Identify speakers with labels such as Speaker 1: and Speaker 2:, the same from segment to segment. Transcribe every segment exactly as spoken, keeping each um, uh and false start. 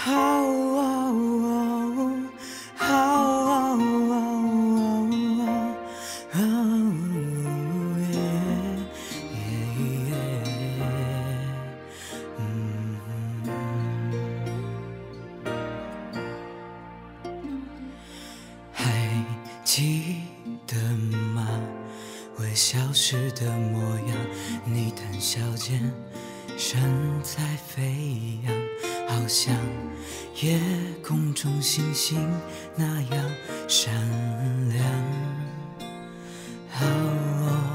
Speaker 1: 记得吗？微笑时的模样，你谈笑间身在飞扬，好像夜空中星星那样闪亮。哦，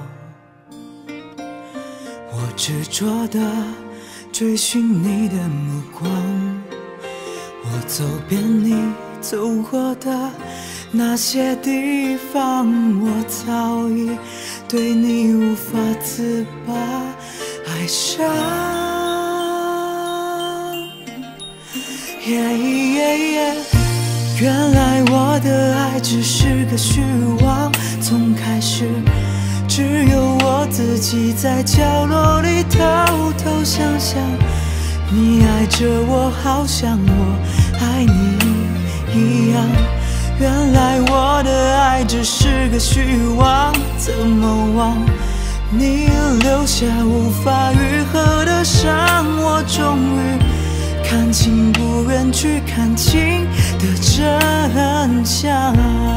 Speaker 1: 我执着地追寻你的目光，我走遍你走过的那些地方，我早已对你无法自拔，爱上。Yeah, yeah, yeah. 原来我的爱只是个虚妄，从开始只有我自己在角落里偷偷想象，你爱着我，好像我爱你一样。原来我的爱只是个虚妄，怎么忘你留下无法愈合的伤？我终于看清，不愿去看清的真相。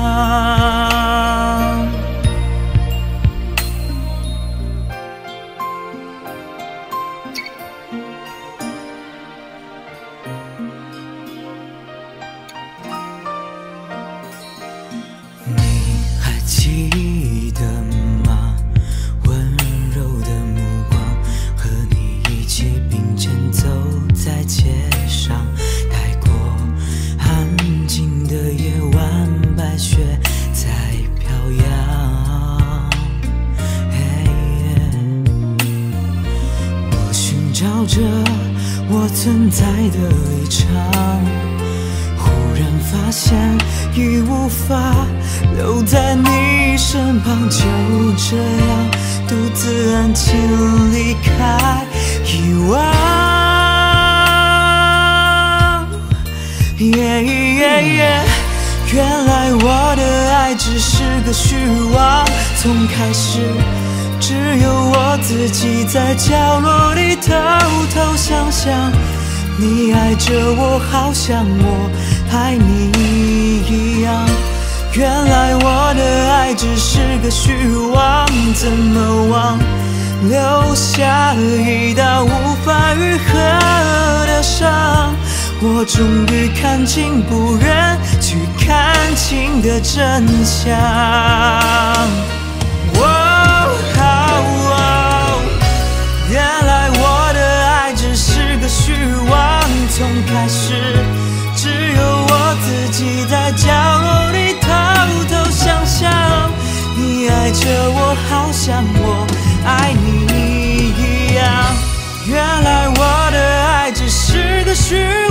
Speaker 1: 记得吗？温柔的目光，和你一起并肩走在街上，带过安静的夜晚，白雪在飘扬。我寻找着我存在的立场，忽然发现已无法留在你身旁，就这样独自安静离开遗忘。Yeah, yeah, yeah. 原来我的爱只是个虚妄，从开始只有我自己在角落里偷偷想象，你爱着我，好像我爱你一样。原来我的爱只是个虚妄，怎么忘留下一道无法愈合的伤？我终于看清，不愿去看清的真相。哦哦，原来我的爱只是个虚妄，从开始只有我自己在角落里偷偷想象，你爱着我，好像我爱你一样。原来我的爱只是个虚妄。